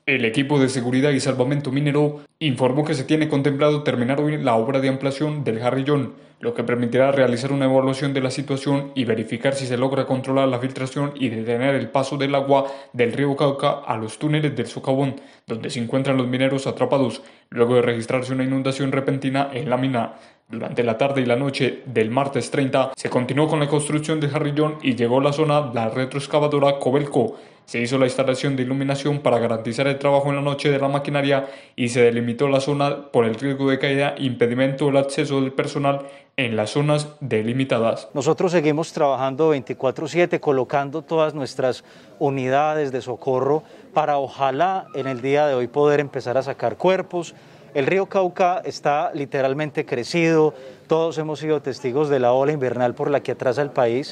El equipo de seguridad y salvamento minero informó que se tiene contemplado terminar hoy la obra de ampliación del Jarrillón, lo que permitirá realizar una evaluación de la situación y verificar si se logra controlar la filtración y detener el paso del agua del río Cauca a los túneles del socavón, donde se encuentran los mineros atrapados, luego de registrarse una inundación repentina en la mina. Durante la tarde y la noche del martes 30 se continuó con la construcción del Jarrillón y llegó a la zona la retroexcavadora Cobelco. Se hizo la instalación de iluminación para garantizar el trabajo en la noche de la maquinaria y se delimitó la zona por el riesgo de caída, impedimento del acceso del personal en las zonas delimitadas. Nosotros seguimos trabajando 24/7, colocando todas nuestras unidades de socorro para ojalá en el día de hoy poder empezar a sacar cuerpos. El río Cauca está literalmente crecido, todos hemos sido testigos de la ola invernal por la que atraviesa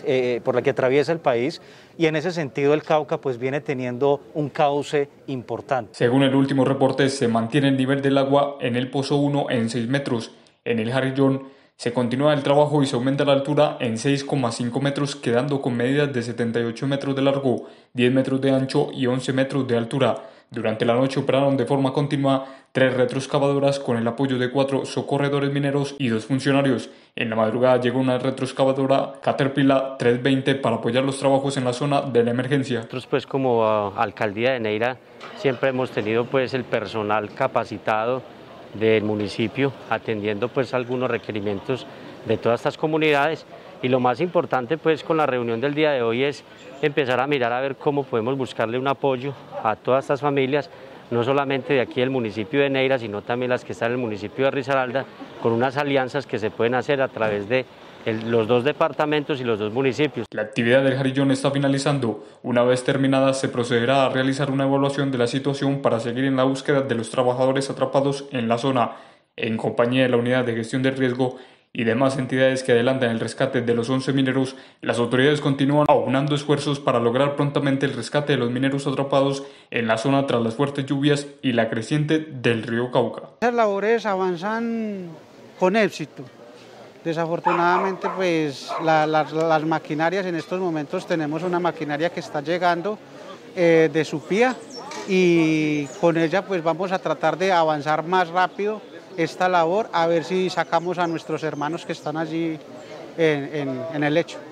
el país, y en ese sentido el Cauca pues viene teniendo un cauce importante. Según el último reporte, se mantiene el nivel del agua en el Pozo 1 en 6 metros. En el Jarrillón se continúa el trabajo y se aumenta la altura en 6,5 metros, quedando con medidas de 78 metros de largo, 10 metros de ancho y 11 metros de altura. Durante la noche operaron de forma continua 3 retroexcavadoras con el apoyo de 4 socorredores mineros y 2 funcionarios. En la madrugada llegó una retroexcavadora Caterpillar 320 para apoyar los trabajos en la zona de la emergencia. Nosotros pues como Alcaldía de Neira siempre hemos tenido pues el personal capacitado del municipio atendiendo pues algunos requerimientos de todas estas comunidades, y lo más importante pues con la reunión del día de hoy es empezar a mirar a ver cómo podemos buscarle un apoyo a todas estas familias, no solamente de aquí del municipio de Neira, sino también las que están en el municipio de Risaralda, con unas alianzas que se pueden hacer a través de los 2 departamentos y los 2 municipios. La actividad del Jarrillón está finalizando. Una vez terminada, se procederá a realizar una evaluación de la situación para seguir en la búsqueda de los trabajadores atrapados en la zona, en compañía de la Unidad de Gestión de Riesgo y demás entidades que adelantan el rescate de los 11 mineros. Las autoridades continúan aunando esfuerzos para lograr prontamente el rescate de los mineros atrapados en la zona tras las fuertes lluvias y la creciente del río Cauca. Las labores avanzan con éxito. Desafortunadamente, pues las maquinarias en estos momentos tenemos una maquinaria que está llegando de Supía, y con ella pues vamos a tratar de avanzar más rápido esta labor, a ver si sacamos a nuestros hermanos que están allí en el lecho.